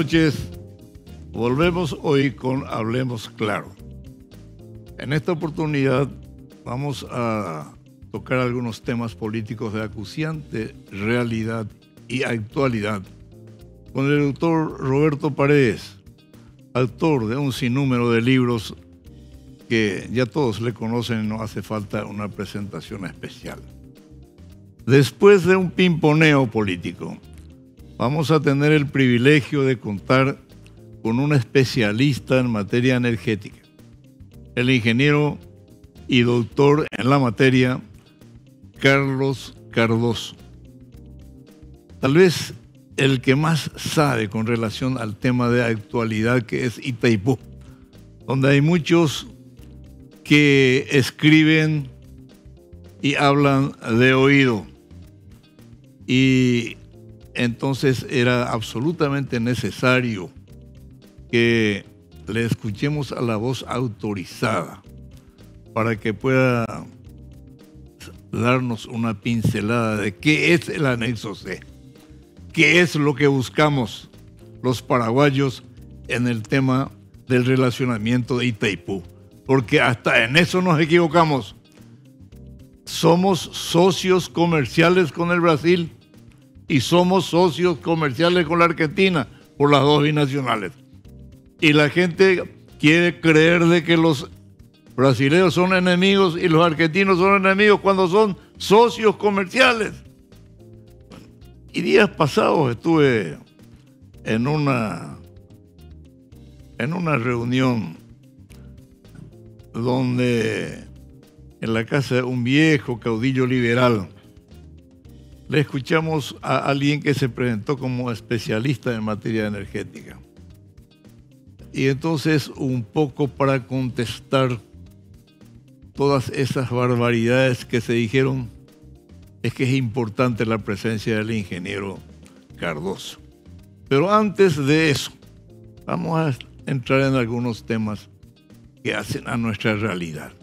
noches. Volvemos hoy con Hablemos Claro. En esta oportunidad vamos a tocar algunos temas políticos de acuciante realidad y actualidad con el doctor Roberto Paredes, autor de un sinnúmero de libros que ya todos le conocen y no hace falta una presentación especial. Después de un pimponeo político, vamos a tener el privilegio de contar con un especialista en materia energética, el ingeniero y doctor en la materia, Carlos Cardoso. Tal vez el que más sabe con relación al tema de actualidad, que es Itaipú, donde hay muchos que escriben y hablan de oído. Y entonces era absolutamente necesario que le escuchemos a la voz autorizada para que pueda darnos una pincelada de qué es el anexo C, qué es lo que buscamos los paraguayos en el tema del relacionamiento de Itaipú, porque hasta en eso nos equivocamos. Somos socios comerciales con el Brasil y somos socios comerciales con la Argentina por las dos binacionales. Y la gente quiere creer de que los brasileños son enemigos y los argentinos son enemigos cuando son socios comerciales. Y días pasados estuve en una reunión donde en la casa de un viejo caudillo liberal le escuchamos a alguien que se presentó como especialista en materia energética. Y entonces, un poco para contestar todas esas barbaridades que se dijeron, es que es importante la presencia del ingeniero Cardoso. Pero antes de eso, vamos a entrar en algunos temas que hacen a nuestra realidad.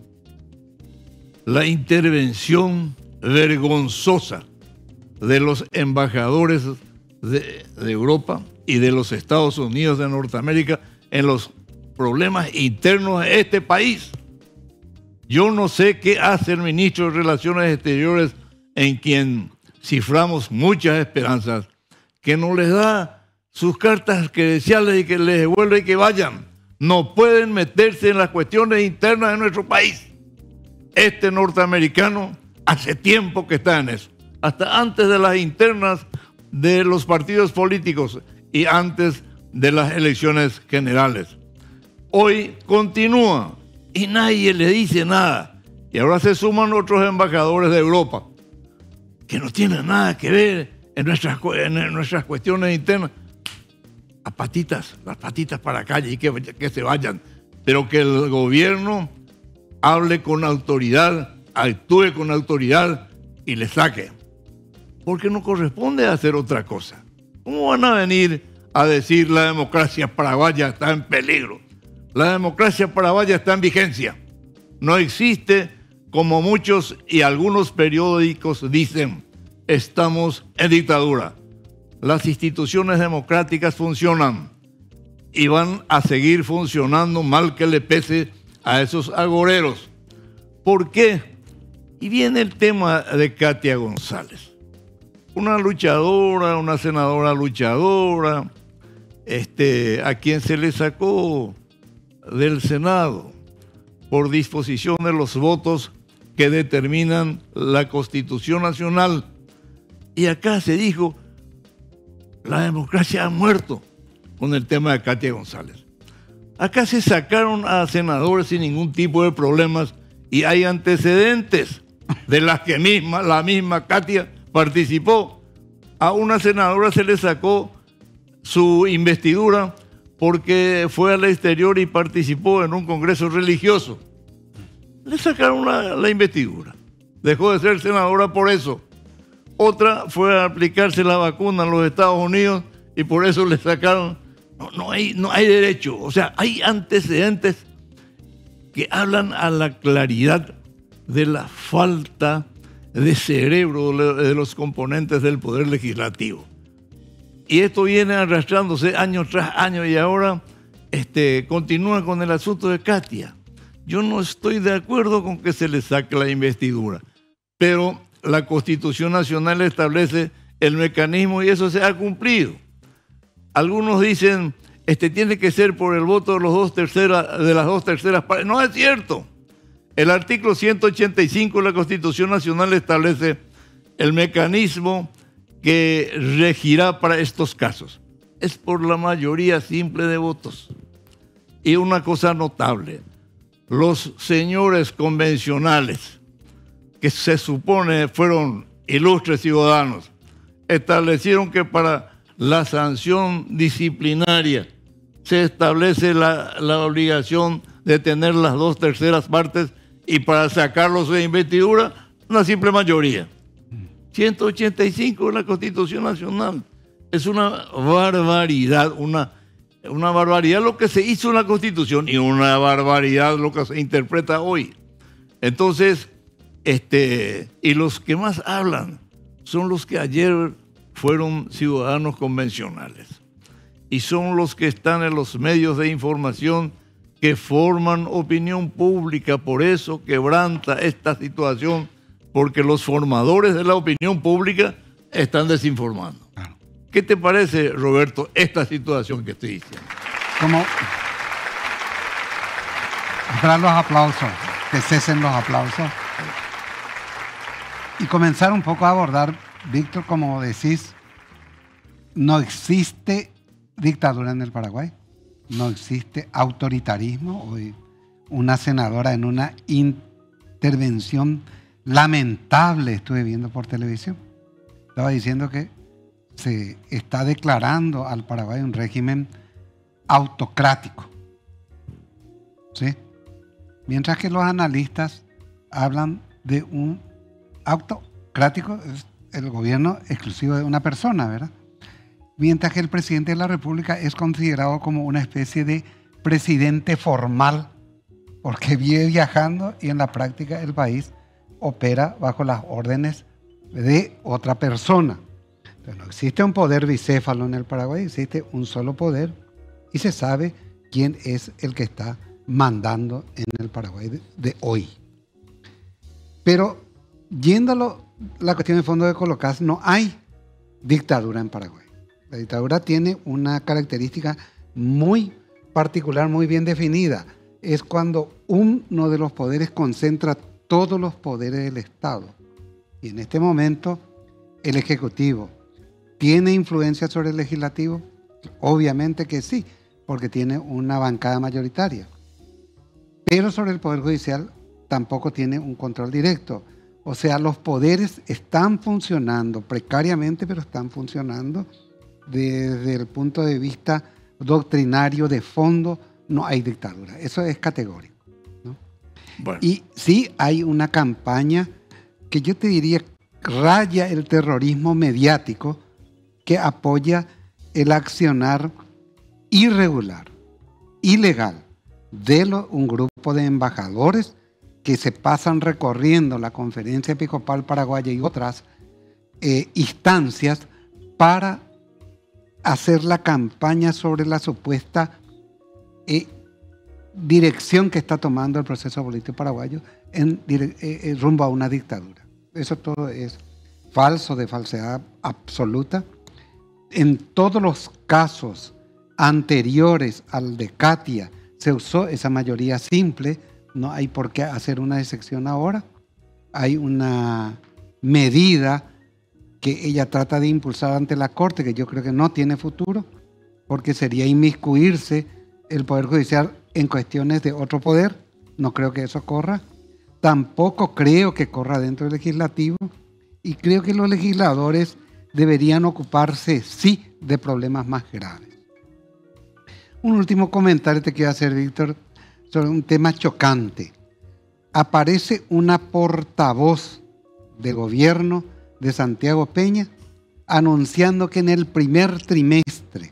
La intervención vergonzosa de los embajadores de Europa y de los Estados Unidos de Norteamérica en los problemas internos de este país. Yo no sé qué hace el ministro de Relaciones Exteriores, en quien ciframos muchas esperanzas, que no les da sus cartas credenciales y que les devuelve y que vayan. No pueden meterse en las cuestiones internas de nuestro país. Este norteamericano hace tiempo que está en eso, hasta antes de las internas de los partidos políticos y antes de las elecciones generales. Hoy continúa y nadie le dice nada. Y ahora se suman otros embajadores de Europa que no tienen nada que ver en nuestras cuestiones internas. Las patitas para la calle y que se vayan. Pero que el gobierno hable con autoridad, actúe con autoridad y le saque. Porque no corresponde hacer otra cosa. ¿Cómo van a venir a decir la democracia paraguaya está en peligro? La democracia paraguaya está en vigencia. No existe, como muchos y algunos periódicos dicen, estamos en dictadura. Las instituciones democráticas funcionan y van a seguir funcionando mal que le pese a esos agoreros. ¿Por qué? Y viene el tema de Katia González. Una luchadora, una senadora luchadora, a quien se le sacó del Senado por disposición de los votos que determinan la Constitución Nacional. Y acá se dijo, la democracia ha muerto con el tema de Katia González. Acá se sacaron a senadores sin ningún tipo de problemas y hay antecedentes de las que la misma Katia participó. A una senadora se le sacó su investidura porque fue al exterior y participó en un congreso religioso. Le sacaron la investidura. Dejó de ser senadora por eso. Otra fue a aplicarse la vacuna en los Estados Unidos y por eso le sacaron. No hay derecho. O sea, hay antecedentes que hablan a la claridad de la falta de cerebro de los componentes del Poder Legislativo. Y esto viene arrastrándose año tras año y ahora continúa con el asunto de Katia. Yo no estoy de acuerdo con que se le saque la investidura, pero la Constitución Nacional establece el mecanismo y eso se ha cumplido. Algunos dicen, tiene que ser por el voto de las dos terceras partes. No es cierto. El artículo 185 de la Constitución Nacional establece el mecanismo que regirá para estos casos. Es por la mayoría simple de votos. Y una cosa notable, los señores convencionales, que se supone fueron ilustres ciudadanos, establecieron que para la sanción disciplinaria se establece la obligación de tener las dos terceras partes y para sacarlos de investidura, una simple mayoría. 185 de la Constitución Nacional. Es una barbaridad, una barbaridad lo que se hizo en la Constitución y una barbaridad lo que se interpreta hoy. Entonces, y los que más hablan son los que ayer fueron ciudadanos convencionales y son los que están en los medios de información que forman opinión pública. Por eso quebranta esta situación, porque los formadores de la opinión pública están desinformando. Claro. ¿Qué te parece, Roberto, esta situación que estoy diciendo? Como esperar los aplausos, que cesen los aplausos y comenzar un poco a abordar, Víctor, como decís, no existe dictadura en el Paraguay, no existe autoritarismo. Hoy una senadora en una intervención lamentable estuve viendo por televisión, estaba diciendo que se está declarando al Paraguay un régimen autocrático, ¿sí? Mientras que los analistas hablan de un autocrático, es el gobierno exclusivo de una persona, ¿verdad? Mientras que el presidente de la República es considerado como una especie de presidente formal, porque vive viajando y en la práctica el país opera bajo las órdenes de otra persona. Entonces, no existe un poder bicéfalo en el Paraguay, existe un solo poder y se sabe quién es el que está mandando en el Paraguay de hoy. Pero yéndolo la cuestión de fondo de colocar, no hay dictadura en Paraguay. La dictadura tiene una característica muy particular, muy bien definida. Es cuando uno de los poderes concentra todos los poderes del Estado. Y en este momento, el Ejecutivo ¿tiene influencia sobre el Legislativo? Obviamente que sí, porque tiene una bancada mayoritaria. Pero sobre el Poder Judicial tampoco tiene un control directo. O sea, los poderes están funcionando precariamente, pero están funcionando desde el punto de vista doctrinario de fondo. No hay dictadura. Eso es categórico, ¿no? Bueno. Y sí hay una campaña que yo te diría raya el terrorismo mediático, que apoya el accionar irregular, ilegal, de un grupo de embajadores que se pasan recorriendo la Conferencia Episcopal Paraguaya y otras instancias para hacer la campaña sobre la supuesta dirección que está tomando el proceso político paraguayo en rumbo a una dictadura. Eso todo es falso, de falsedad absoluta. En todos los casos anteriores al de Katia se usó esa mayoría simple. No hay por qué hacer una excepción ahora. Hay una medida que ella trata de impulsar ante la Corte, que yo creo que no tiene futuro, porque sería inmiscuirse el Poder Judicial en cuestiones de otro poder. No creo que eso corra. Tampoco creo que corra dentro del legislativo. Y creo que los legisladores deberían ocuparse, sí, de problemas más graves. Un último comentario te quiero hacer, Víctor, sobre un tema chocante. Aparece una portavoz de gobierno de Santiago Peña anunciando que en el primer trimestre,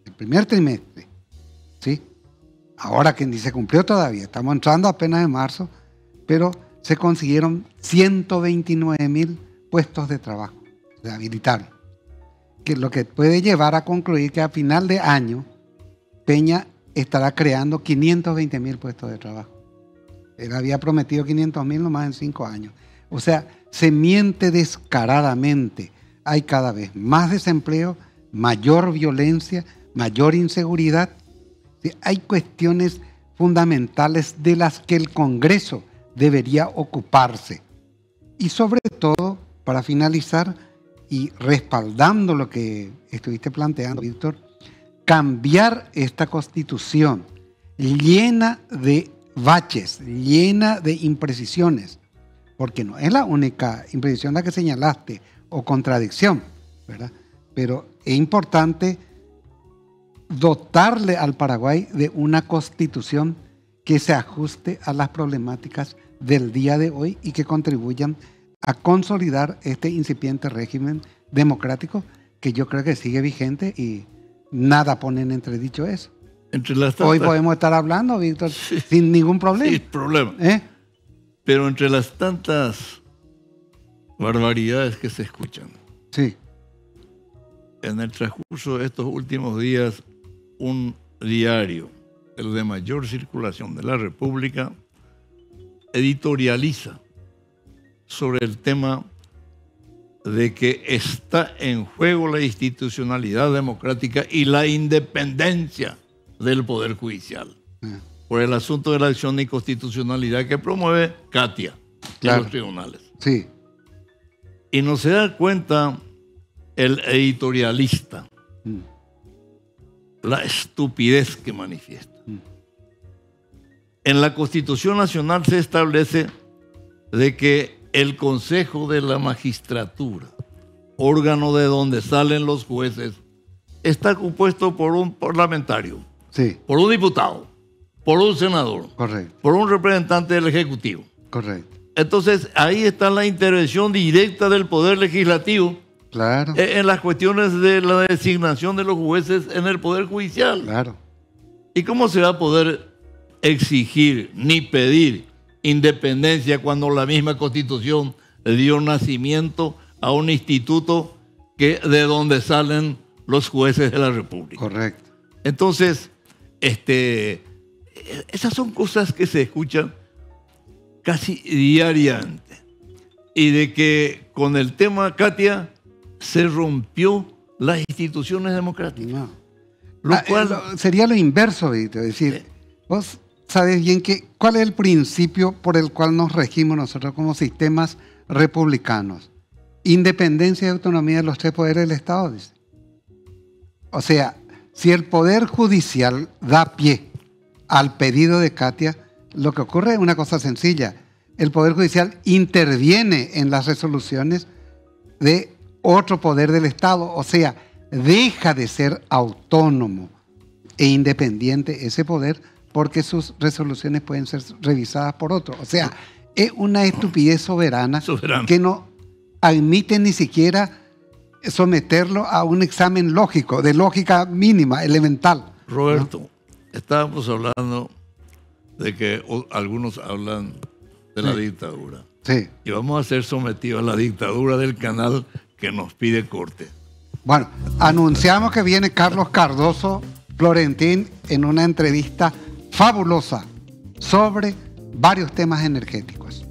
¿sí? Ahora que ni se cumplió todavía, estamos entrando apenas en marzo, pero se consiguieron 129,000 puestos de trabajo, se habilitaron. que lo que puede llevar a concluir que a final de año Peña estará creando 520.000 puestos de trabajo. Él había prometido 500.000 nomás en 5 años. O sea, se miente descaradamente. Hay cada vez más desempleo, mayor violencia, mayor inseguridad. ¿Sí? Hay cuestiones fundamentales de las que el Congreso debería ocuparse. Y sobre todo, para finalizar y respaldando lo que estuviste planteando, Víctor, cambiar esta Constitución llena de baches, llena de imprecisiones, porque no es la única imprecisión la que señalaste o contradicción, ¿verdad? Pero es importante dotarle al Paraguay de una Constitución que se ajuste a las problemáticas del día de hoy y que contribuyan a consolidar este incipiente régimen democrático que yo creo que sigue vigente y nada pone en entredicho eso. Hoy podemos estar hablando, Víctor, sí, sin ningún problema. Sin problema. Pero entre las tantas barbaridades que se escuchan, sí, en el transcurso de estos últimos días, un diario, el de mayor circulación de la República, editorializa sobre el tema de que está en juego la institucionalidad democrática y la independencia del Poder Judicial, por el asunto de la acción de inconstitucionalidad que promueve Katia en los tribunales. Sí. Y no se da cuenta el editorialista la estupidez que manifiesta. En la Constitución Nacional se establece de que el Consejo de la Magistratura, órgano de donde salen los jueces, está compuesto por un parlamentario, sí, por un diputado, por un senador, correcto, por un representante del Ejecutivo. Correcto. Entonces, ahí está la intervención directa del Poder Legislativo, claro, en las cuestiones de la designación de los jueces en el Poder Judicial. Claro. ¿Y cómo se va a poder exigir ni pedir independencia cuando la misma Constitución dio nacimiento a un instituto de donde salen los jueces de la República? Correcto. Entonces, esas son cosas que se escuchan casi diariamente. Y de que con el tema Katia se rompió las instituciones democráticas. No. Lo cual sería lo inverso, Víctor. Es decir, vos sabes bien cuál es el principio por el cual nos regimos nosotros como sistemas republicanos. Independencia y autonomía de los 3 poderes del Estado, dice. O sea, si el Poder Judicial da pie al pedido de Katia, lo que ocurre es una cosa sencilla. El Poder Judicial interviene en las resoluciones de otro poder del Estado. O sea, deja de ser autónomo e independiente ese poder porque sus resoluciones pueden ser revisadas por otro. O sea, es una estupidez soberana que no admite ni siquiera someterlo a un examen lógico, de lógica mínima, elemental. Roberto, ¿no? Estábamos hablando de que algunos hablan de la dictadura. Sí. Y vamos a ser sometidos a la dictadura del canal que nos pide corte. Bueno, anunciamos que viene Carlos Cardoso Florentín en una entrevista fabulosa sobre varios temas energéticos.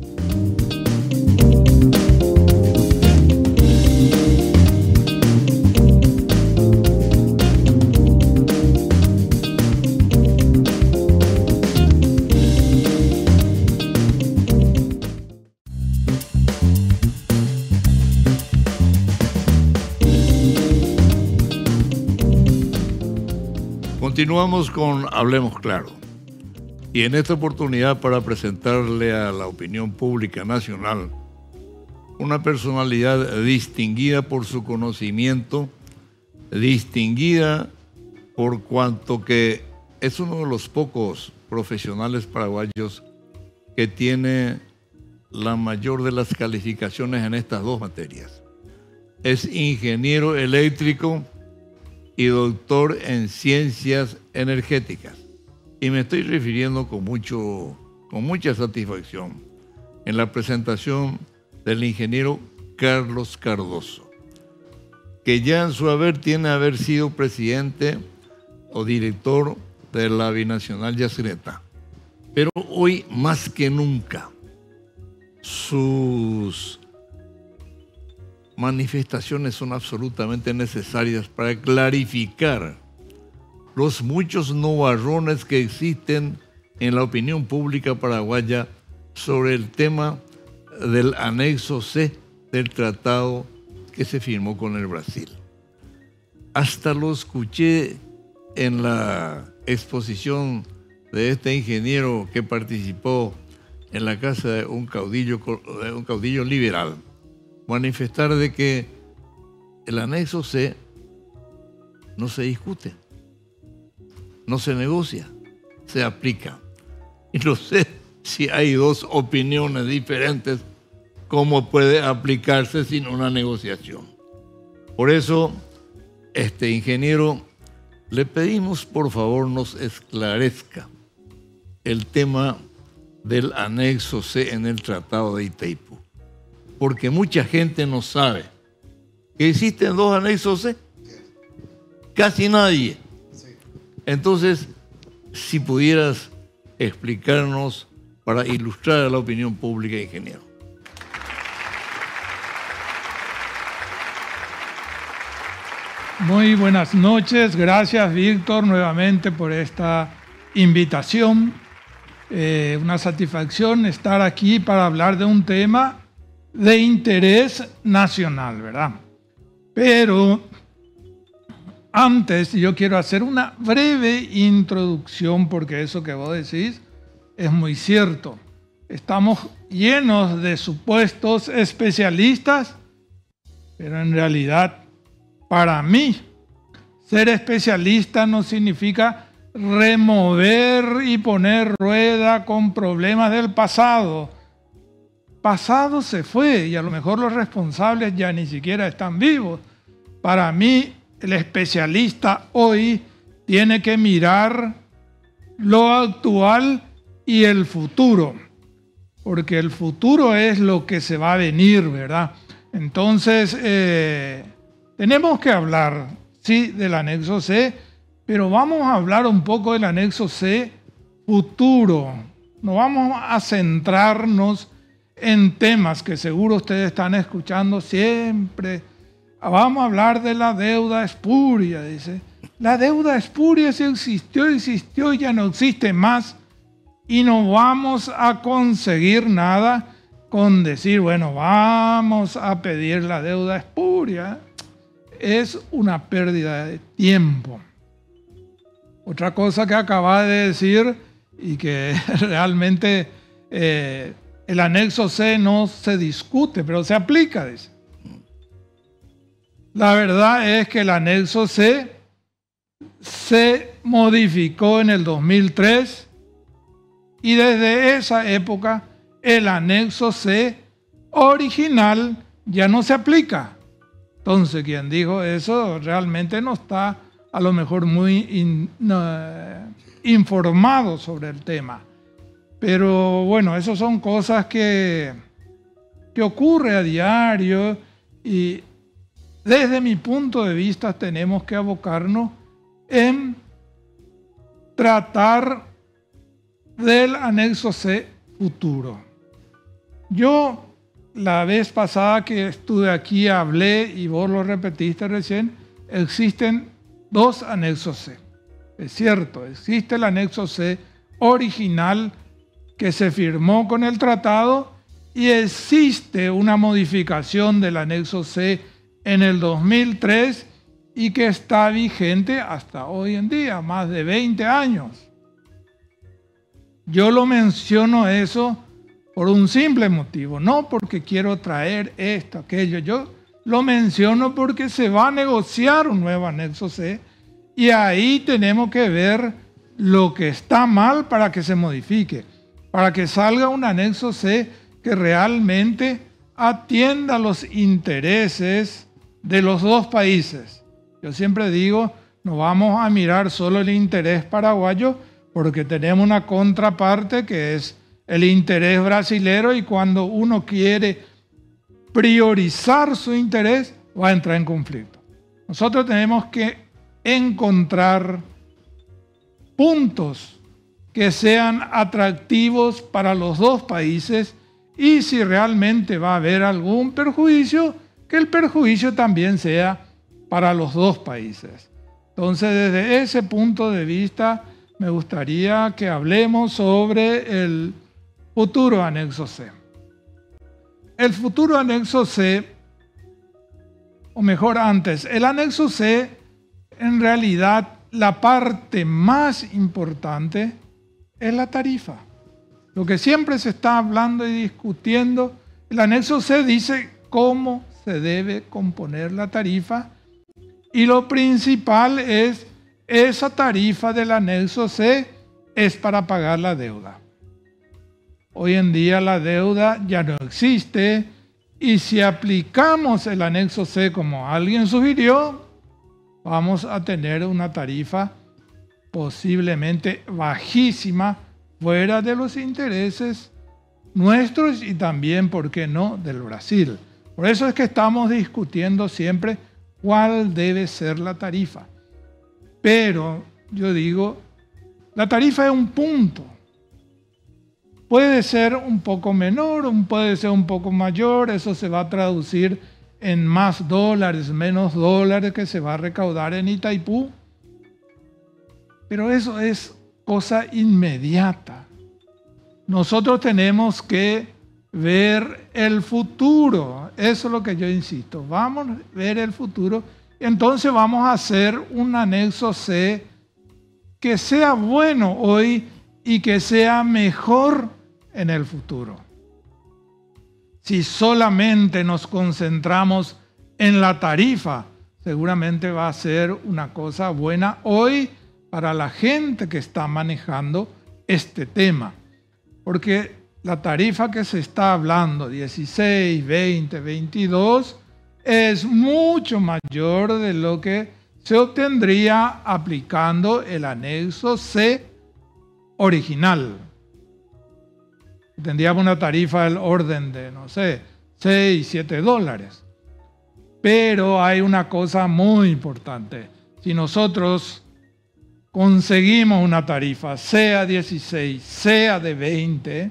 Continuamos con Hablemos Claro. Y en esta oportunidad para presentarle a la opinión pública nacional una personalidad distinguida por su conocimiento, distinguida por cuanto que es uno de los pocos profesionales paraguayos que tiene la mayor de las calificaciones en estas 2 materias. Es ingeniero eléctrico y doctor en ciencias energéticas. Y me estoy refiriendo con mucha satisfacción en la presentación del ingeniero Carlos Cardoso. que ya en su haber tiene haber sido presidente o director de la Binacional Yacyretá. Pero hoy, más que nunca, sus manifestaciones son absolutamente necesarias para clarificar los muchos nubarrones que existen en la opinión pública paraguaya sobre el tema del anexo C del tratado que se firmó con el Brasil. Hasta lo escuché en la exposición de este ingeniero que participó en la casa de un caudillo liberal, manifestar de que el anexo C no se discute, no se negocia, se aplica. Y no sé si hay dos opiniones diferentes, cómo puede aplicarse sin una negociación. Por eso, ingeniero, le pedimos por favor nos esclarezca el tema del anexo C en el Tratado de Itaipú, porque mucha gente no sabe que existen dos anexos C, casi nadie. Entonces, si pudieras explicarnos para ilustrar a la opinión pública, ingeniero. Muy buenas noches, gracias Víctor nuevamente por esta invitación. Una satisfacción estar aquí para hablar de un tema de interés nacional, ¿verdad? Pero antes yo quiero hacer una breve introducción porque eso que vos decís es muy cierto. Estamos llenos de supuestos especialistas, pero en realidad para mí ser especialista no significa remover y poner rueda con problemas del pasado. Pasado se fue y a lo mejor los responsables ya ni siquiera están vivos. Para mí, el especialista hoy tiene que mirar lo actual y el futuro, porque el futuro es lo que se va a venir, ¿verdad? Entonces, tenemos que hablar, sí, del anexo C, pero vamos a hablar un poco del anexo C futuro. No vamos a centrarnos en temas que seguro ustedes están escuchando siempre. Vamos a hablar de la deuda espuria, dice. La deuda espuria sí existió y ya no existe más. Y no vamos a conseguir nada con decir, bueno, vamos a pedir la deuda espuria. Es una pérdida de tiempo. Otra cosa que acaba de decir y que realmente el anexo C no se discute, pero se aplica, dice. La verdad es que el anexo C se modificó en el 2003 y desde esa época el anexo C original ya no se aplica. Entonces, quien dijo eso realmente no está a lo mejor muy informado sobre el tema. Pero bueno, esas son cosas que ocurre a diario y desde mi punto de vista tenemos que abocarnos en tratar del anexo C futuro. Yo la vez pasada que estuve aquí hablé y vos lo repetiste recién, existen dos anexos C. Es cierto, existe el anexo C original que se firmó con el tratado y existe una modificación del anexo C en el 2003 y que está vigente hasta hoy en día, más de 20 años. Yo lo menciono eso por un simple motivo, no porque quiero traer esto, aquello. Yo lo menciono porque se va a negociar un nuevo anexo C y ahí tenemos que ver lo que está mal para que se modifique, para que salga un anexo C que realmente atienda los intereses de los dos países. Yo siempre digo, no vamos a mirar solo el interés paraguayo porque tenemos una contraparte que es el interés brasilero y cuando uno quiere priorizar su interés va a entrar en conflicto. Nosotros tenemos que encontrar puntos que sean atractivos para los dos países y si realmente va a haber algún perjuicio, que el perjuicio también sea para los dos países. Entonces, desde ese punto de vista, me gustaría que hablemos sobre el futuro anexo C. El futuro anexo C, o mejor antes, el anexo C, en realidad, la parte más importante es la tarifa. Lo que siempre se está hablando y discutiendo, el anexo C dice cómo se debe componer la tarifa y lo principal es esa tarifa del anexo C es para pagar la deuda. Hoy en día la deuda ya no existe y si aplicamos el anexo C como alguien sugirió, vamos a tener una tarifa posiblemente bajísima fuera de los intereses nuestros y también, ¿por qué no?, del Brasil. Por eso es que estamos discutiendo siempre cuál debe ser la tarifa. Pero yo digo, la tarifa es un punto. Puede ser un poco menor, puede ser un poco mayor, eso se va a traducir en más dólares, menos dólares que se va a recaudar en Itaipú. Pero eso es cosa inmediata. Nosotros tenemos que ver el futuro. Eso es lo que yo insisto. Vamos a ver el futuro. Entonces vamos a hacer un anexo C que sea bueno hoy y que sea mejor en el futuro. Si solamente nos concentramos en la tarifa, seguramente va a ser una cosa buena hoy para la gente que está manejando este tema. Porque la tarifa que se está hablando, 16, 20, 22, es mucho mayor de lo que se obtendría aplicando el anexo C original. Tendríamos una tarifa del orden de, no sé, 6, 7 dólares. Pero hay una cosa muy importante. Si nosotros conseguimos una tarifa, sea 16, sea de 20,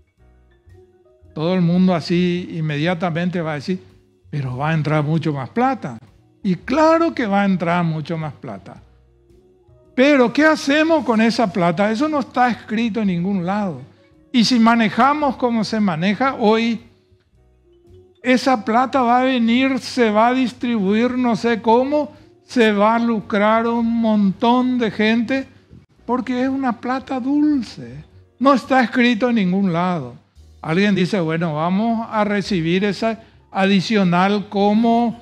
todo el mundo así inmediatamente va a decir, pero va a entrar mucho más plata. Y claro que va a entrar mucho más plata. Pero ¿qué hacemos con esa plata? Eso no está escrito en ningún lado. Y si manejamos como se maneja hoy, esa plata va a venir, se va a distribuir, no sé cómo, se va a lucrar un montón de gente porque es una plata dulce. No está escrito en ningún lado. Alguien dice, bueno, vamos a recibir esa adicional como,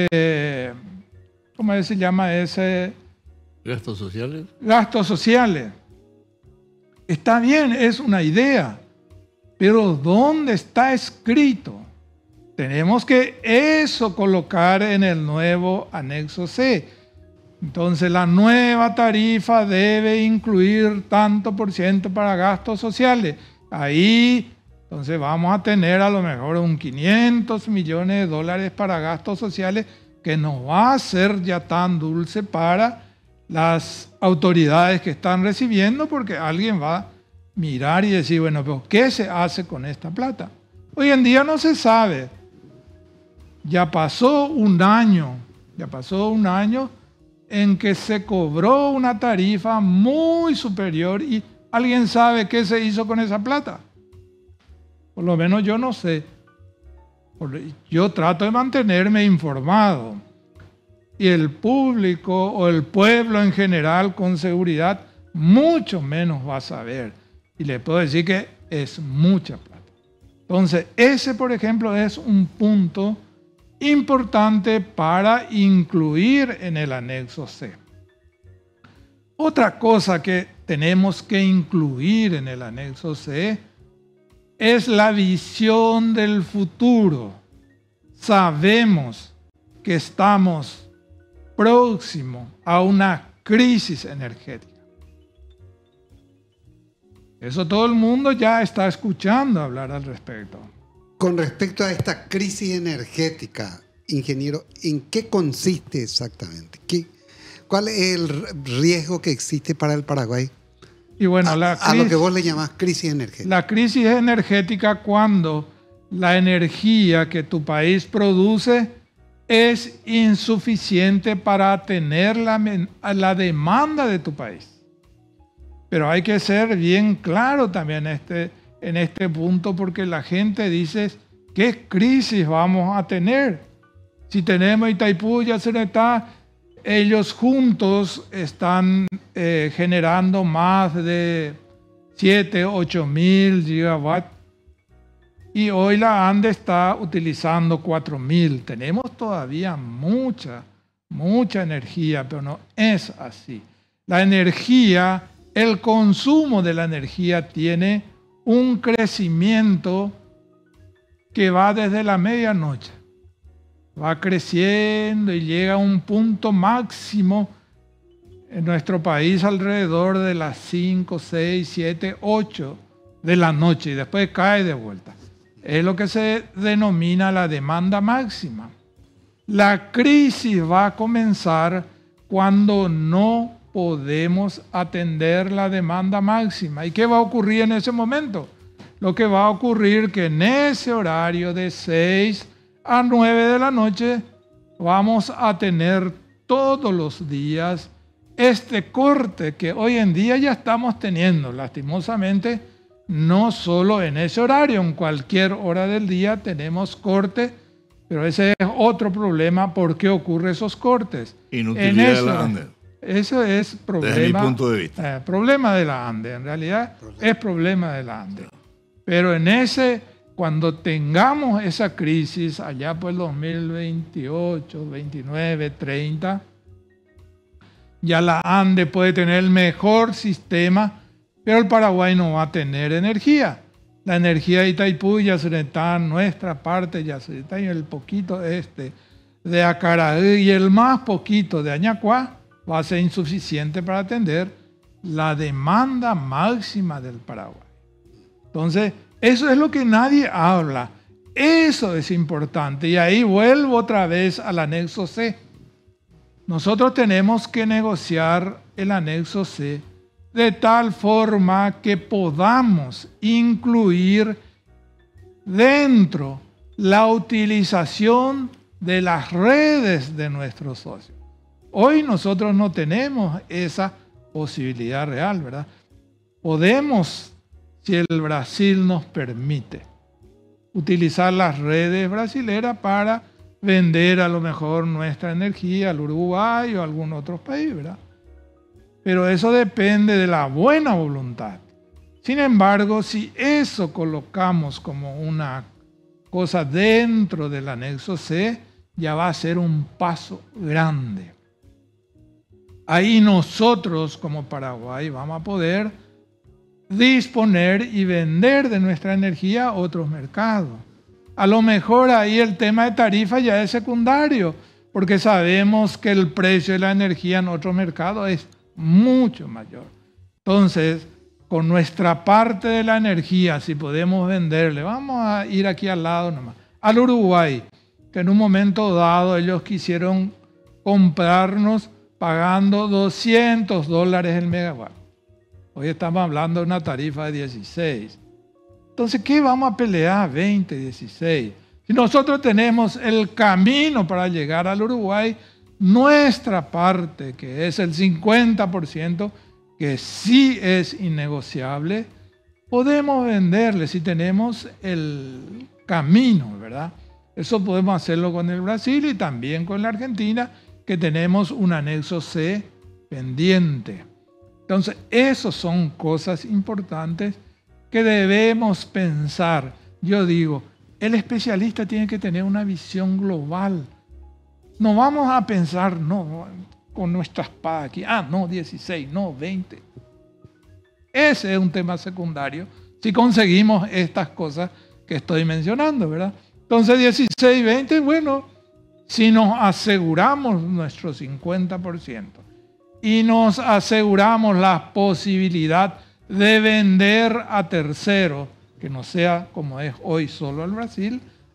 ¿cómo se llama ese? ¿Gastos sociales? Gastos sociales. Está bien, es una idea, pero ¿dónde está escrito? Tenemos que eso colocar en el nuevo anexo C. Entonces la nueva tarifa debe incluir tanto por ciento para gastos sociales. Ahí, entonces vamos a tener a lo mejor un 500 millones de dólares para gastos sociales que no va a ser ya tan dulce para las autoridades que están recibiendo porque alguien va a mirar y decir, bueno, pero ¿qué se hace con esta plata? Hoy en día no se sabe. Ya pasó un año en que se cobró una tarifa muy superior y ¿alguien sabe qué se hizo con esa plata? Por lo menos yo no sé. Yo trato de mantenerme informado. Y el público o el pueblo en general con seguridad mucho menos va a saber. Y le puedo decir que es mucha plata. Entonces, ese, por ejemplo, es un punto importante para incluir en el anexo C. Otra cosa que tenemos que incluir en el anexo C es la visión del futuro. Sabemos que estamos próximos a una crisis energética. Eso todo el mundo ya está escuchando hablar al respecto. Con respecto a esta crisis energética ingeniero, ¿en qué consiste exactamente? ¿Cuál es el riesgo que existe para el Paraguay? Y bueno, a lo que vos le llamás crisis energética. La crisis energética cuando la energía que tu país produce es insuficiente para atender la demanda de tu país. Pero hay que ser bien claro también en este punto, porque la gente dice, ¿qué crisis vamos a tener? Si tenemos Itaipú y Yacyretá, ellos juntos están generando más de 7, 8 mil gigawatts y hoy la ANDE está utilizando 4.000. Tenemos todavía mucha energía, pero no es así. La energía, el consumo de la energía tiene un crecimiento que va desde la medianoche. Va creciendo y llega a un punto máximo en nuestro país alrededor de las 5, 6, 7, 8 de la noche y después cae de vuelta. Es lo que se denomina la demanda máxima. La crisis va a comenzar cuando no podemos atender la demanda máxima. ¿Y qué va a ocurrir en ese momento? Lo que va a ocurrir es que en ese horario de 6 a 9 de la noche vamos a tener todos los días este corte que hoy en día ya estamos teniendo. Lastimosamente, no solo en ese horario, en cualquier hora del día tenemos corte, pero ese es otro problema. ¿Por qué ocurren esos cortes? Inutilidad de la ANDE. Eso es problema, desde mi punto de vista. Problema de la ANDE, en realidad es problema de la ANDE. Pero cuando tengamos esa crisis, allá por el 2028, 29, 30, ya la ANDE puede tener el mejor sistema, pero el Paraguay no va a tener energía. La energía de Itaipú y Yacyretá, nuestra parte, Yacyretá y el poquito de Acaraí y el más poquito de Añacuá, va a ser insuficiente para atender la demanda máxima del Paraguay. Entonces, eso es lo que nadie habla. Eso es importante. Y ahí vuelvo otra vez al anexo C. Nosotros tenemos que negociar el anexo C de tal forma que podamos incluir dentro la utilización de las redes de nuestros socios. Hoy nosotros no tenemos esa posibilidad real, ¿verdad? Podemos, si el Brasil nos permite, utilizar las redes brasileras para vender a lo mejor nuestra energía al Uruguay o a algún otro país, ¿verdad? Pero eso depende de la buena voluntad. Sin embargo, si eso colocamos como una cosa dentro del anexo C, ya va a ser un paso grande. Ahí nosotros como Paraguay vamos a poder disponer y vender de nuestra energía a otros mercados. A lo mejor ahí el tema de tarifa ya es secundario, porque sabemos que el precio de la energía en otros mercados es mucho mayor. Entonces, con nuestra parte de la energía, si podemos venderle, vamos a ir aquí al lado nomás, al Uruguay, que en un momento dado ellos quisieron comprarnos pagando $200 el megawatt. Hoy estamos hablando de una tarifa de 16. Entonces, ¿qué vamos a pelear? 20, 16. Si nosotros tenemos el camino para llegar al Uruguay, nuestra parte, que es el 50%, que sí es innegociable, podemos venderle si tenemos el camino, ¿verdad? Eso podemos hacerlo con el Brasil y también con la Argentina, que tenemos un anexo C pendiente. Entonces, esas son cosas importantes que debemos pensar. Yo digo, el especialista tiene que tener una visión global. No vamos a pensar, no, con nuestra espada aquí, no, 16, no, 20. Ese es un tema secundario si conseguimos estas cosas que estoy mencionando, ¿verdad? Entonces, 16, 20, bueno, si nos aseguramos nuestro 50% y nos aseguramos la posibilidad de vender a terceros, que no sea como es hoy solo al Brasil,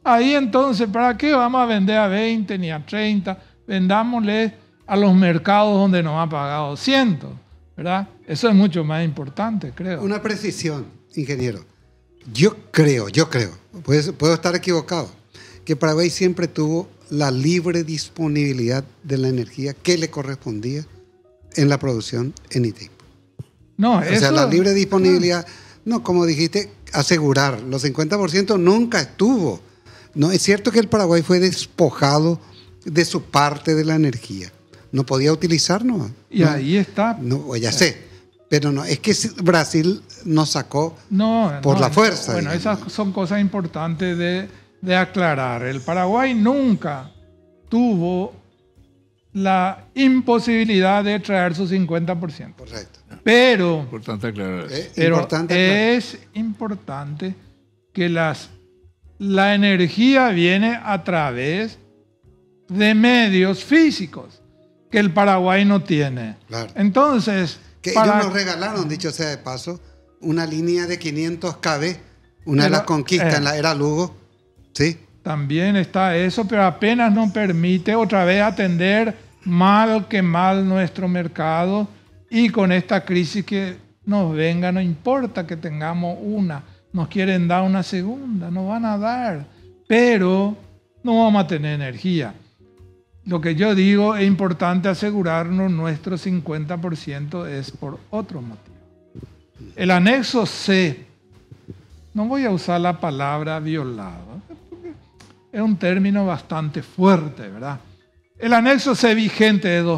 Ahí entonces, ¿para qué vamos a vender a 20 ni a 30? Vendámosle a los mercados donde nos ha pagado 200, ¿verdad? Eso es mucho más importante, creo. Una precisión, ingeniero. Yo creo, puedo estar equivocado, que Paraguay siempre tuvo la libre disponibilidad de la energía que le correspondía en la producción en Itaipú. No, o sea, la libre disponibilidad, no, como dijiste, asegurar, los 50% nunca estuvo. No, es cierto que el Paraguay fue despojado de su parte de la energía. No podía utilizarnos. Y no, ahí está. No, ya sé. Pero no, es que Brasil nos sacó por la fuerza. Bueno, digamos. Esas son cosas importantes de aclarar. El Paraguay nunca tuvo la imposibilidad de traer su 50%. Correcto. Pero, Importante aclarar eso. Es importante que la energía viene a través de medios físicos que el Paraguay no tiene. Claro. Entonces, que ellos nos regalaron, dicho sea de paso, una línea de 500 kV, una de las conquistas en la era Lugo. ¿Sí? También está eso, pero apenas nos permite otra vez atender mal nuestro mercado, y con esta crisis que nos venga, no importa que tengamos una, nos quieren dar una segunda, nos van a dar, pero no vamos a tener energía. Lo que yo digo, es importante asegurarnos nuestro 50% es por otro motivo. El anexo C, no voy a usar la palabra violado, es un término bastante fuerte, ¿verdad? El anexo C vigente de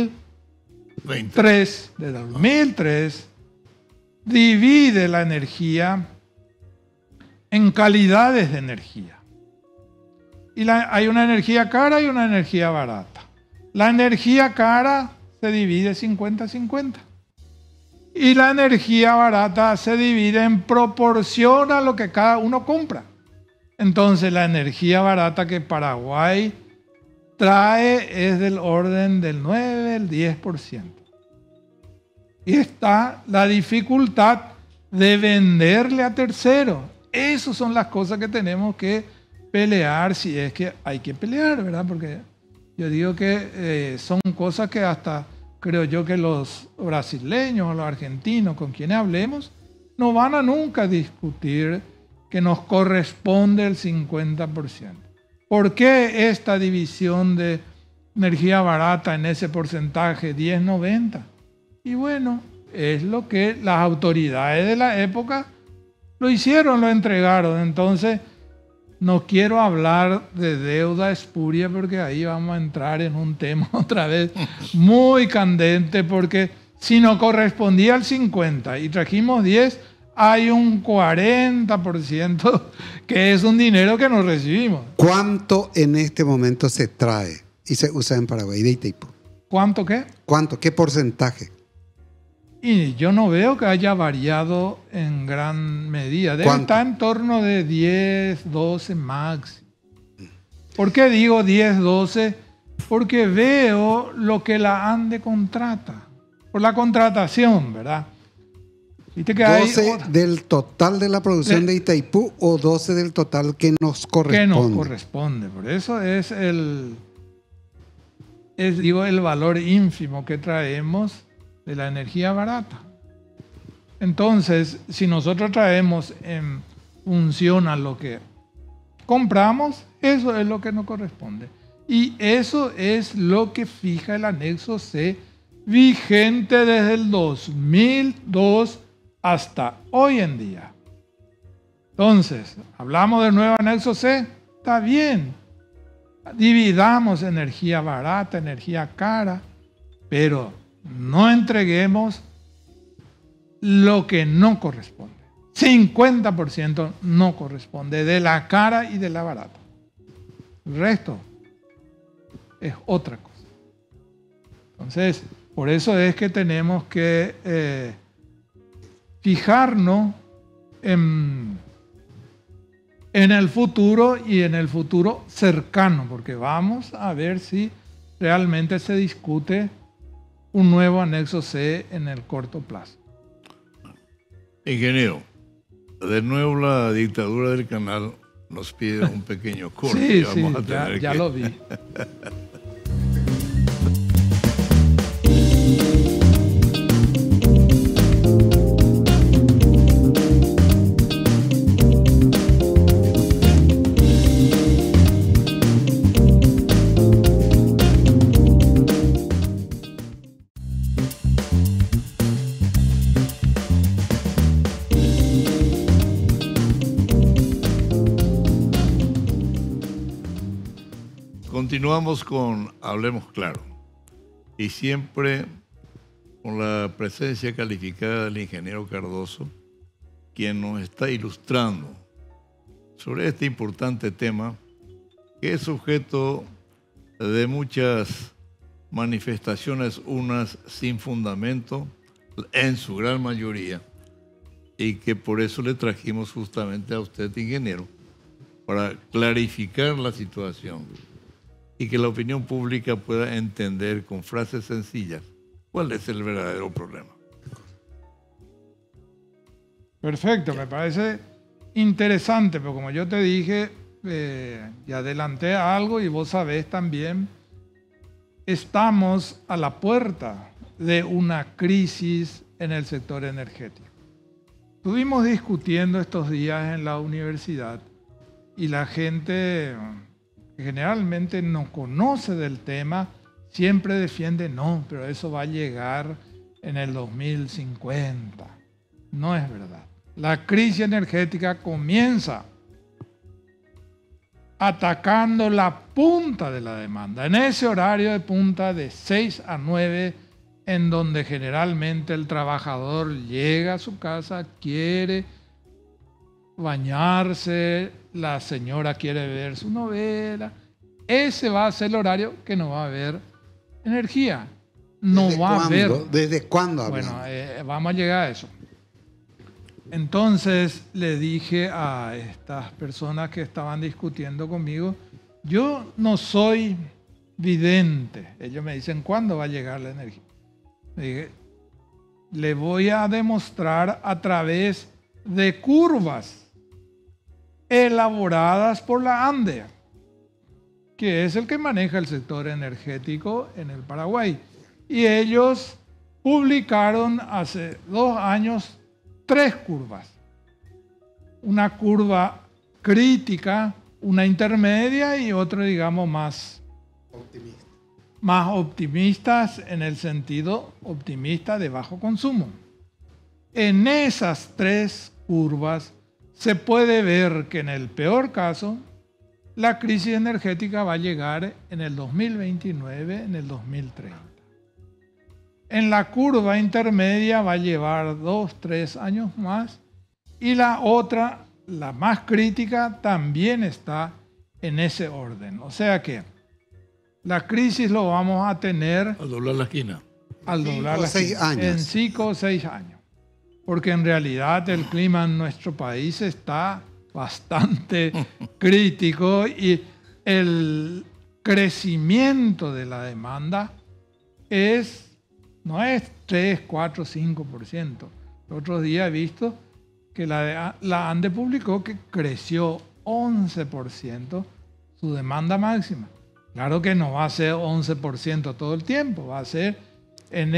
2003 divide la energía en calidades de energía. Y hay una energía cara y una energía barata. La energía cara se divide 50-50. Y la energía barata se divide en proporción a lo que cada uno compra. Entonces la energía barata que Paraguay trae es del orden del 9, el 10%. Y está la dificultad de venderle a terceros. Esas son las cosas que tenemos que pelear, si es que hay que pelear, ¿verdad? Porque yo digo que son cosas que hasta creo yo que los brasileños o los argentinos con quienes hablemos no van a nunca discutir que nos corresponde el 50%. ¿Por qué esta división de energía barata en ese porcentaje 10-90? Y bueno, es lo que las autoridades de la época lo hicieron, lo entregaron. Entonces, no quiero hablar de deuda espuria porque ahí vamos a entrar en un tema otra vez muy candente, porque si no correspondía al 50 y trajimos 10, hay un 40% que es un dinero que no recibimos. ¿Cuánto en este momento se trae y se usa en Paraguay de Itaipú? ¿Cuánto qué? ¿Cuánto? ¿Qué porcentaje? Y yo no veo que haya variado en gran medida. Debe estar en torno de 10, 12 máximo. ¿Por qué digo 10, 12? Porque veo lo que la ANDE contrata. Por la contratación, ¿verdad? ¿Viste que 12 del total de la producción de Itaipú o 12 del total que nos corresponde? Que nos corresponde. Por eso es el valor ínfimo que traemos de la energía barata. Entonces, si nosotros traemos en función a lo que compramos, eso es lo que nos corresponde. Y eso es lo que fija el anexo C, vigente desde el 2002 hasta hoy en día. Entonces, hablamos del nuevo anexo C, está bien. Dividamos energía barata, energía cara, pero no entreguemos lo que no corresponde. 50% no corresponde de la cara y de la barata. El resto es otra cosa. Entonces, por eso es que tenemos que fijarnos en el futuro y en el futuro cercano, porque vamos a ver si realmente se discute un nuevo anexo C en el corto plazo. Ingeniero, de nuevo la dictadura del canal nos pide un pequeño corte. Sí, Vamos sí, a tener ya que... lo vi. Continuamos con Hablemos Claro, y siempre con la presencia calificada del ingeniero Cardoso, quien nos está ilustrando sobre este importante tema, que es sujeto de muchas manifestaciones, unas sin fundamento, en su gran mayoría, y que por eso le trajimos justamente a usted, ingeniero, para clarificar la situación y que la opinión pública pueda entender con frases sencillas cuál es el verdadero problema. Perfecto, me parece interesante, pero como yo te dije, y adelanté algo y vos sabés también, estamos a la puerta de una crisis en el sector energético. Estuvimos discutiendo estos días en la universidad y la gente que generalmente no conoce del tema siempre defiende, no, pero eso va a llegar en el 2050. No es verdad. La crisis energética comienza atacando la punta de la demanda, en ese horario de punta de 6 a 9, en donde generalmente el trabajador llega a su casa, quiere bañarse, la señora quiere ver su novela. Ese va a ser el horario que no va a haber energía. No va a haber. ¿Desde cuándo hablamos? Bueno, vamos a llegar a eso. Entonces le dije a estas personas que estaban discutiendo conmigo, yo no soy vidente. Ellos me dicen, ¿cuándo va a llegar la energía? Le dije, le voy a demostrar a través de curvas elaboradas por la ANDE, que es el que maneja el sector energético en el Paraguay. Y ellos publicaron hace 2 años 3 curvas. Una curva crítica, una intermedia y otra, digamos, más optimistas en el sentido optimista de bajo consumo. En esas 3 curvas se puede ver que en el peor caso la crisis energética va a llegar en el 2029, en el 2030. En la curva intermedia va a llevar 2, 3 años más y la otra, la más crítica, también está en ese orden. O sea que la crisis lo vamos a tener Al doblar la esquina. al doblar la esquina, en 5 o 6 años. Porque en realidad el clima en nuestro país está bastante crítico y el crecimiento de la demanda no es 3, 4, 5%. El otro día he visto que la ANDE publicó que creció 11% su demanda máxima. Claro que no va a ser 11% todo el tiempo, va a ser en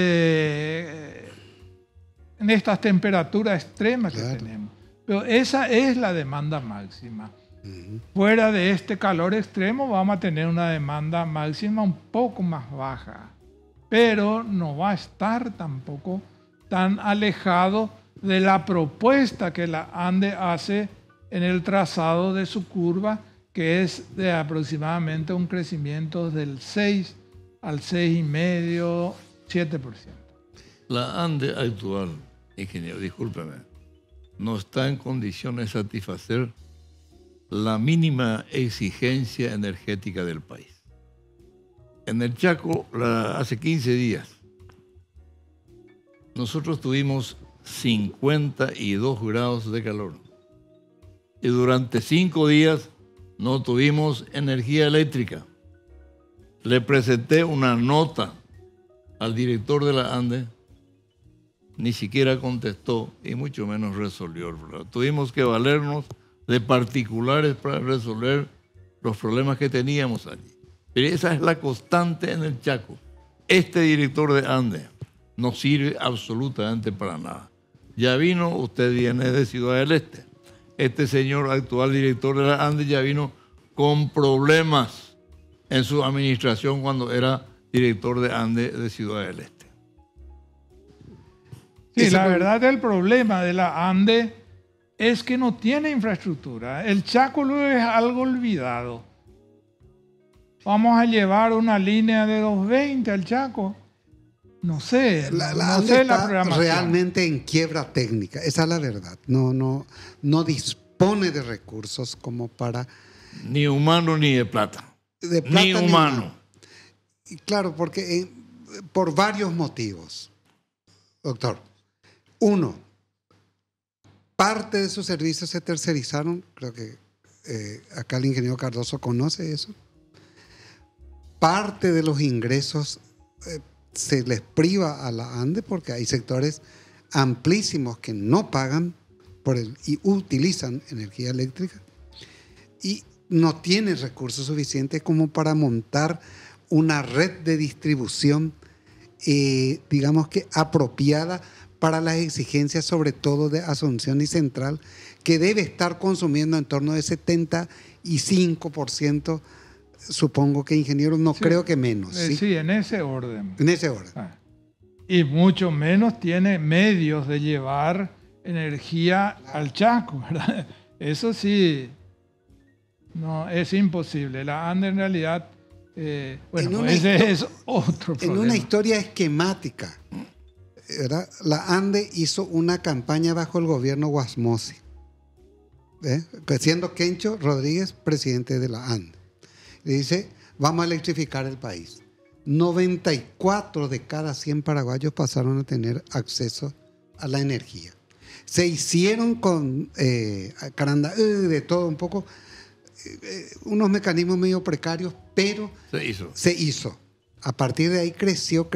estas temperaturas extremas que tenemos. Pero esa es la demanda máxima. Fuera de este calor extremo vamos a tener una demanda máxima un poco más baja, pero no va a estar tampoco tan alejado de la propuesta que la ANDE hace en el trazado de su curva, que es de aproximadamente un crecimiento del 6 al 6,5, 7%. La ANDE actual, ingeniero, discúlpeme, no está en condiciones de satisfacer la mínima exigencia energética del país. En el Chaco, hace 15 días, nosotros tuvimos 52 grados de calor. Y durante 5 días no tuvimos energía eléctrica. Le presenté una nota al director de la ANDE, ni siquiera contestó y mucho menos resolvió el problema. Tuvimos que valernos de particulares para resolver los problemas que teníamos allí. Pero esa es la constante en el Chaco. Este director de ANDE no sirve absolutamente para nada. Ya vino, usted viene de Ciudad del Este. Este señor actual director de la ANDE ya vino con problemas en su administración cuando era director de ANDE de Ciudad del Este. Sí, la verdad el problema de la ANDE es que no tiene infraestructura. El Chaco luego es algo olvidado. Vamos a llevar una línea de 220 al Chaco. No sé, La no ANDE sé la está programación. realmente en quiebra técnica, esa es la verdad. No dispone de recursos como para... Ni humano ni de plata. De plata ni humano. Y claro, porque por varios motivos, doctor. Uno, parte de sus servicios se tercerizaron, creo que acá el ingeniero Cardoso conoce eso. Parte de los ingresos se les priva a la ANDE porque hay sectores amplísimos que no pagan y utilizan energía eléctrica y no tienen recursos suficientes como para montar una red de distribución, digamos que apropiada para las exigencias, sobre todo de Asunción y Central, que debe estar consumiendo en torno de 75%. Supongo que ingeniero, no sí, creo que menos. ¿Sí? Sí, en ese orden. En ese orden. Y mucho menos tiene medios de llevar energía al Chaco, ¿verdad? Eso sí, no, es imposible. La ANDE en realidad, bueno, ese es otro problema. En una historia esquemática, ¿verdad? La ANDE hizo una campaña bajo el gobierno Guasmosi, siendo Kencho Rodríguez presidente de la ANDE. Y dice, vamos a electrificar el país. 94 de cada 100 paraguayos pasaron a tener acceso a la energía. Se hicieron con de todo un poco, unos mecanismos medio precarios, pero se hizo. A partir de ahí creció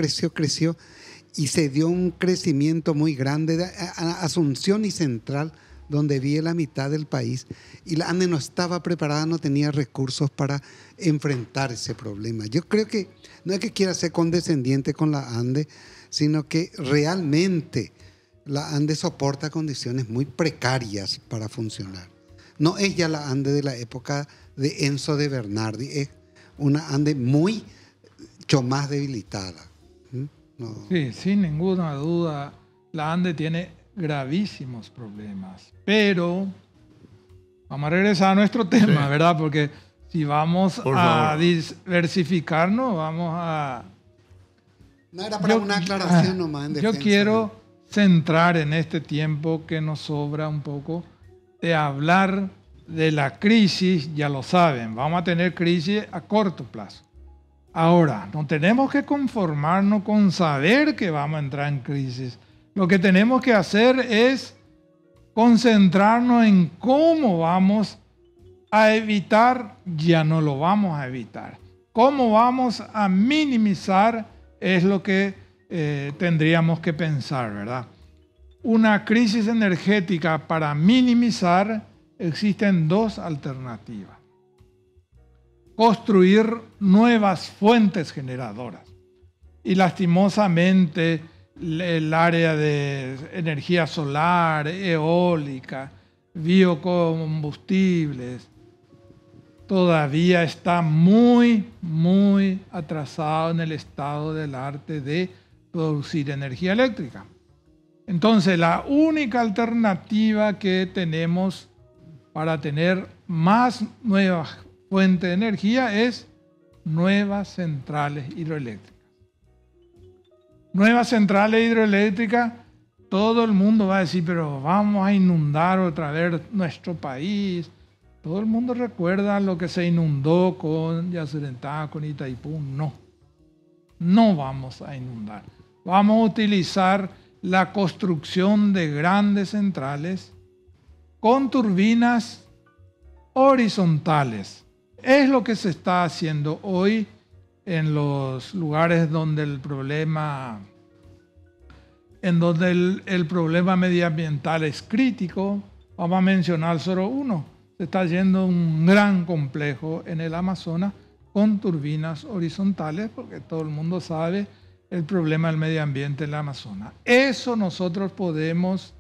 y se dio un crecimiento muy grande de Asunción y Central, donde vive la mitad del país, y la ANDE no estaba preparada, no tenía recursos para enfrentar ese problema. Yo creo que no es que quiera ser condescendiente con la ANDE, sino que realmente la ANDE soporta condiciones muy precarias para funcionar. No es ya la ANDE de la época de Enzo de Bernardi, es una ANDE mucho más debilitada. No. Sí, sin ninguna duda, la ANDE tiene gravísimos problemas. Pero vamos a regresar a nuestro tema, sí, ¿verdad? Porque si vamos a diversificarnos, vamos a... No era para una aclaración nomás en defensa. Yo quiero centrar en este tiempo que nos sobra un poco de hablar de la crisis, ya lo saben, vamos a tener crisis a corto plazo. Ahora, no tenemos que conformarnos con saber que vamos a entrar en crisis. Lo que tenemos que hacer es concentrarnos en cómo vamos a evitar, ya no lo vamos a evitar. Cómo vamos a minimizar es lo que tendríamos que pensar, ¿verdad? Una crisis energética para minimizar, existen dos alternativas. Construir nuevas fuentes generadoras. Y lastimosamente, el área de energía solar, eólica, biocombustibles, todavía está muy atrasado en el estado del arte de producir energía eléctrica. Entonces, la única alternativa que tenemos para tener más nuevas fuentes de energía es nuevas centrales hidroeléctricas. Nuevas centrales hidroeléctricas, todo el mundo va a decir, pero vamos a inundar otra vez nuestro país. Todo el mundo recuerda lo que se inundó con Yacyretá, con Itaipú. No vamos a inundar. Vamos a utilizar la construcción de grandes centrales con turbinas horizontales. Es lo que se está haciendo hoy en los lugares donde el problema medioambiental es crítico. Vamos a mencionar solo uno, se está haciendo un gran complejo en el Amazonas con turbinas horizontales, porque todo el mundo sabe el problema del medio ambiente en el Amazonas. Eso nosotros podemos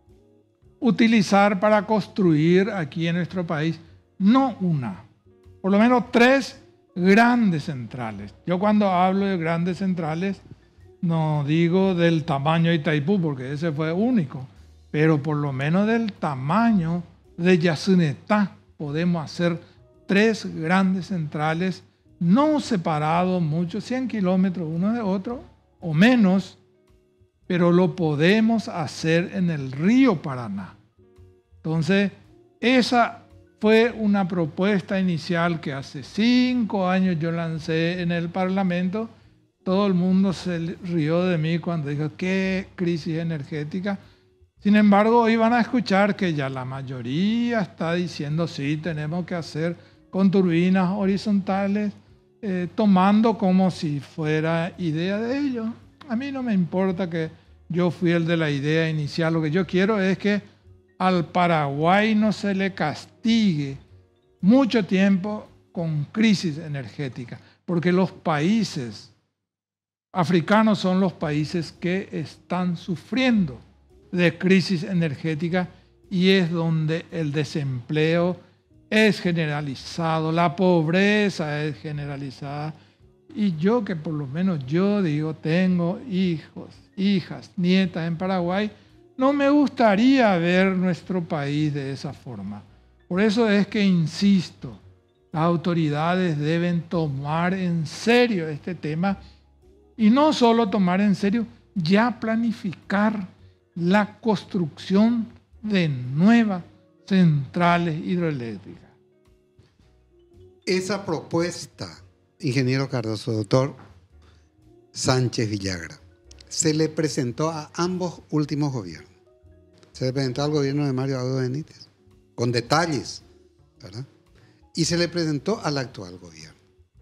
utilizar para construir aquí en nuestro país, no una, por lo menos 3 grandes centrales. Yo cuando hablo de grandes centrales no digo del tamaño de Itaipú, porque ese fue único, pero por lo menos del tamaño de Yacyretá podemos hacer 3 grandes centrales, no separados mucho, 100 kilómetros uno de otro o menos, pero lo podemos hacer en el río Paraná. Entonces, esa fue una propuesta inicial que hace 5 años yo lancé en el Parlamento. Todo el mundo se rió de mí cuando dije, ¿qué crisis energética? Sin embargo, hoy van a escuchar que ya la mayoría está diciendo, sí, tenemos que hacer con turbinas horizontales, tomando como si fuera idea de ellos. A mí no me importa que yo fui el de la idea inicial. Lo que yo quiero es que al Paraguay no se le castigue mucho tiempo con crisis energética, porque los países africanos son los países que están sufriendo de crisis energética y es donde el desempleo es generalizado, la pobreza es generalizada. Y yo que por lo menos yo digo, tengo hijos, hijas, nietas en Paraguay, no me gustaría ver nuestro país de esa forma. Por eso es que insisto, las autoridades deben tomar en serio este tema y no solo tomar en serio, ya planificar la construcción de nuevas centrales hidroeléctricas. Esa propuesta, ingeniero Cardoso, doctor Sánchez Villagra, se le presentó a ambos últimos gobiernos. Se le presentó al gobierno de Mario Abdo Benítez, con detalles, ¿verdad? Y se le presentó al actual gobierno.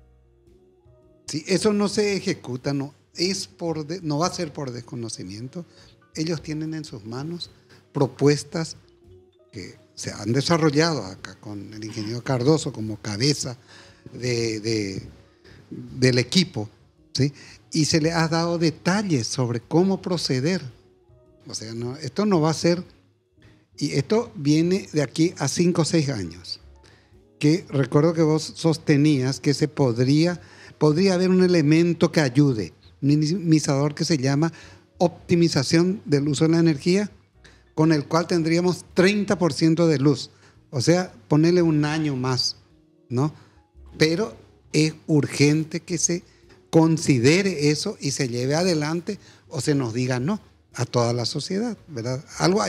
Si eso no se ejecuta, no va a ser por desconocimiento. Ellos tienen en sus manos propuestas que se han desarrollado acá con el ingeniero Cardoso como cabeza del equipo, ¿sí? Y se le ha dado detalles sobre cómo proceder. O sea, esto no va a ser, y esto viene de aquí a 5 o 6 años, que recuerdo que vos sostenías que podría haber un elemento que ayude, un minimizador que se llama optimización del uso de la energía, con el cual tendríamos 30% de luz. O sea, ponerle un año más, ¿no? Pero es urgente que se considere eso y se lleve adelante o se nos diga no a toda la sociedad, ¿verdad?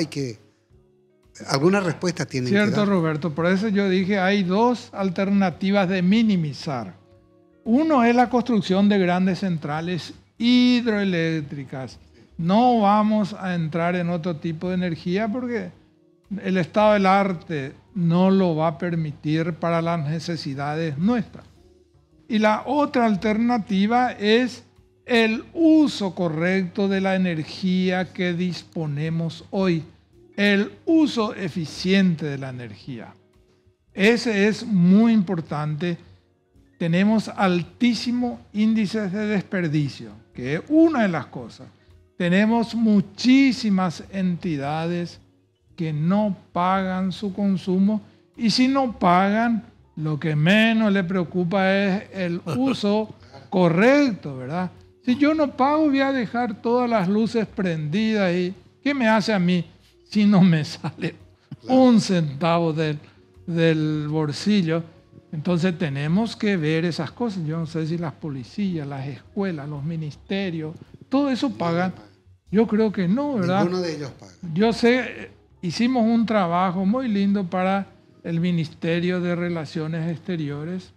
Alguna respuesta tiene que dar. Cierto, Roberto. Por eso yo dije, hay 2 alternativas de minimizar. Uno es la construcción de grandes centrales hidroeléctricas. No vamos a entrar en otro tipo de energía porque el estado del arte no lo va a permitir para las necesidades nuestras. Y la otra alternativa es el uso correcto de la energía que disponemos hoy, el uso eficiente de la energía. Ese es muy importante. Tenemos altísimos índices de desperdicio, que es una de las cosas. Tenemos muchísimas entidades que no pagan su consumo y si no pagan, lo que menos le preocupa es el uso correcto, ¿verdad? Si yo no pago, voy a dejar todas las luces prendidas y ¿qué me hace a mí si no me sale un centavo del bolsillo? Entonces tenemos que ver esas cosas. Yo no sé si las policías, las escuelas, los ministerios, todo eso pagan. Yo creo que no, ¿verdad? Ninguno de ellos paga. Yo sé, hicimos un trabajo muy lindo para el Ministerio de Relaciones Exteriores.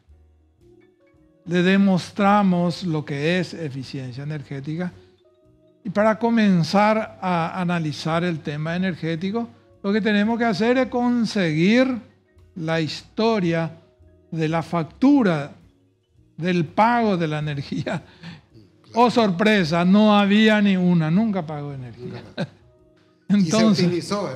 Le demostramos lo que es eficiencia energética. Y para comenzar a analizar el tema energético, lo que tenemos que hacer es conseguir la historia de la factura, del pago de la energía. Oh, sorpresa, no había ni una, nunca pagó energía. Entonces, y se optimizó, ¿verdad?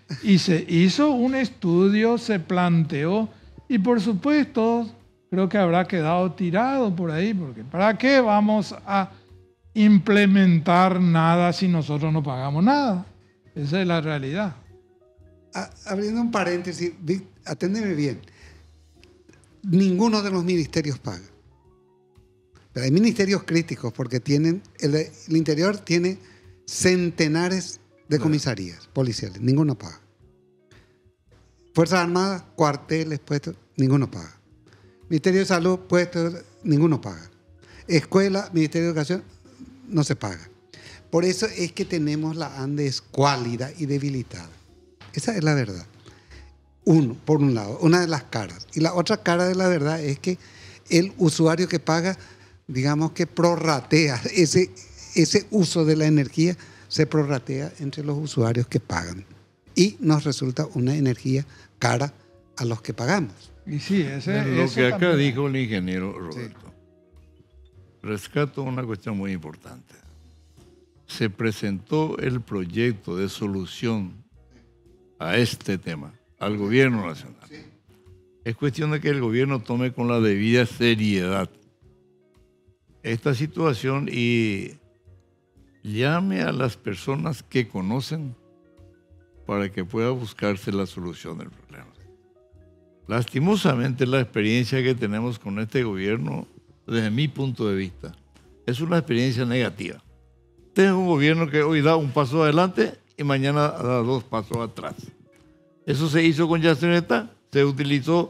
Y se hizo un estudio, se planteó, y por supuesto, creo que habrá quedado tirado por ahí, porque ¿para qué vamos a implementar nada si nosotros no pagamos nada? Esa es la realidad. Abriendo un paréntesis, aténdeme bien. Ninguno de los ministerios paga. Pero hay ministerios críticos porque tienen, el interior tiene centenares de comisarías policiales. Ninguno paga. Fuerzas Armadas, cuarteles, puestos, ninguno paga. Ministerio de Salud, puestos, ninguno paga. Escuela, Ministerio de Educación, no se paga. Por eso es que tenemos la ANDE escuálida y debilitada. Esa es la verdad. Por un lado, una de las caras. Y la otra cara de la verdad es que el usuario que paga, digamos que prorratea, ese uso de la energía se prorratea entre los usuarios que pagan. Y nos resulta una energía cara a los que pagamos. Y sí, lo que acá dijo el ingeniero Roberto. Sí. Rescato una cuestión muy importante. Se presentó el proyecto de solución a este tema al gobierno nacional. Sí. Es cuestión de que el gobierno tome con la debida seriedad esta situación y llame a las personas que conocen para que pueda buscarse la solución del problema. Lastimosamente, la experiencia que tenemos con este gobierno, desde mi punto de vista, es una experiencia negativa. Este es un gobierno que hoy da un paso adelante y mañana da 2 pasos atrás. Eso se hizo con Yacyretá, se utilizó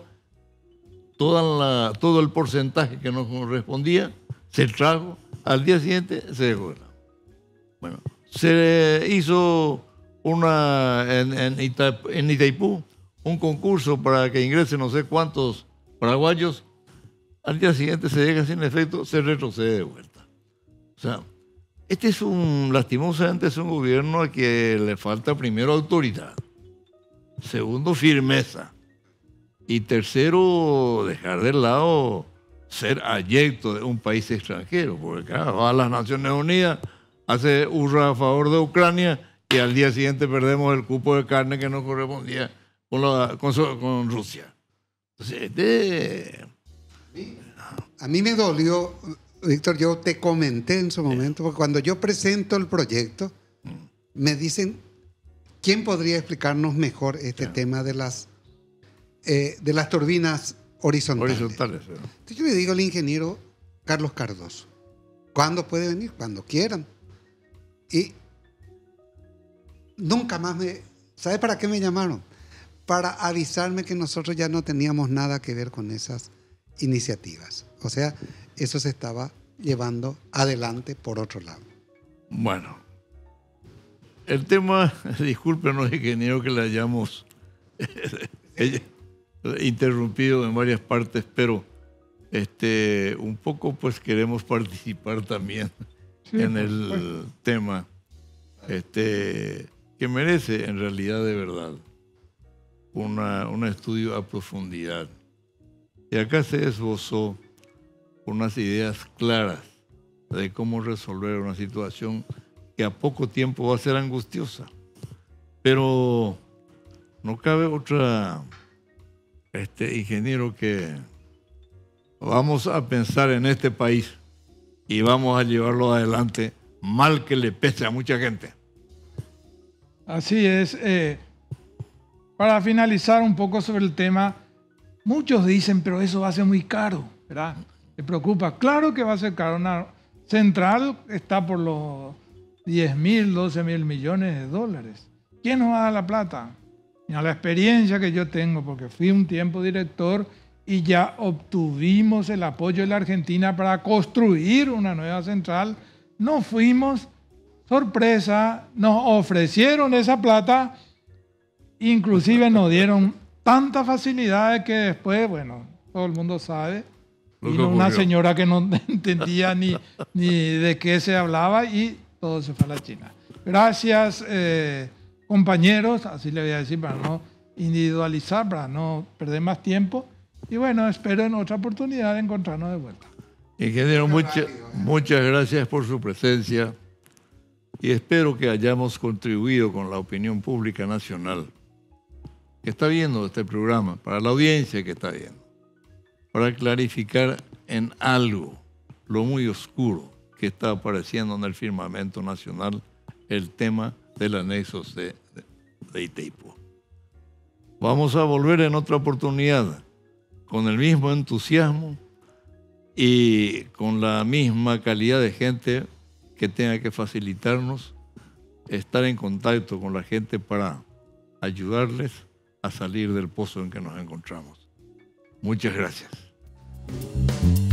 todo el porcentaje que nos correspondía, se trajo, al día siguiente se dejó. Bueno, se hizo en Itaipú un concurso para que ingresen no sé cuántos paraguayos, al día siguiente se deja sin efecto, se retrocede de vuelta. O sea, lastimosamente es un gobierno al que le falta primero autoridad, segundo firmeza y tercero dejar de lado ser adyecto de un país extranjero, porque claro, va a las Naciones Unidas, hace hurra a favor de Ucrania y al día siguiente perdemos el cupo de carne que nos correspondía con Rusia. Entonces, a mí me dolió, Víctor, yo te comenté en su momento, porque cuando yo presento el proyecto, me dicen, ¿quién podría explicarnos mejor este tema de las turbinas horizontales? Entonces yo le digo al ingeniero Carlos Cardoso, ¿cuándo puede venir? Cuando quieran. Y nunca más ¿sabe para qué me llamaron? Para avisarme que nosotros ya no teníamos nada que ver con esas iniciativas. O sea, eso se estaba llevando adelante por otro lado. Bueno, el tema, discúlpenos, ingeniero, que le hayamos interrumpido en varias partes, pero un poco pues queremos participar también en el tema que merece en realidad de verdad un estudio a profundidad. Y acá se esbozó unas ideas claras de cómo resolver una situación que a poco tiempo va a ser angustiosa. Pero no cabe otra, ingeniero, que vamos a pensar en este país y vamos a llevarlo adelante, mal que le pese a mucha gente. Así es. Para finalizar un poco sobre el tema, muchos dicen, pero eso va a ser muy caro, ¿verdad? ¿Te preocupa? Claro que va a ser caro. Una central está por los 10.000, 12.000 millones de dólares. ¿Quién nos va a dar la plata? Mira, la experiencia que yo tengo, porque fui un tiempo director y ya obtuvimos el apoyo de la Argentina para construir una nueva central, nos fuimos, sorpresa, nos ofrecieron esa plata, inclusive nos dieron tantas facilidades que después, bueno, todo el mundo sabe, vino una señora que no entendía ni de qué se hablaba y todo se fue a la China. Gracias, compañeros, así le voy a decir para no individualizar, para no perder más tiempo. Y bueno, espero en otra oportunidad encontrarnos de vuelta. Ingeniero, muchas gracias por su presencia y espero que hayamos contribuido con la opinión pública nacional que está viendo este programa, para la audiencia que está viendo, para clarificar en algo lo muy oscuro que está apareciendo en el firmamento nacional, el tema del anexo C de Itaipú. Vamos a volver en otra oportunidad con el mismo entusiasmo y con la misma calidad de gente que tenga que facilitarnos estar en contacto con la gente para ayudarles a salir del pozo en que nos encontramos. Muchas gracias.